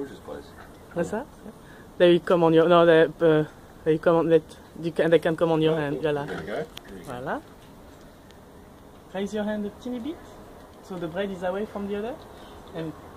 George's place. What's that? There you come on your, no, there you come on, they can come on your hand, voilà. There we go. Voilà. Raise your hand a teeny bit, so the bread is away from the other, and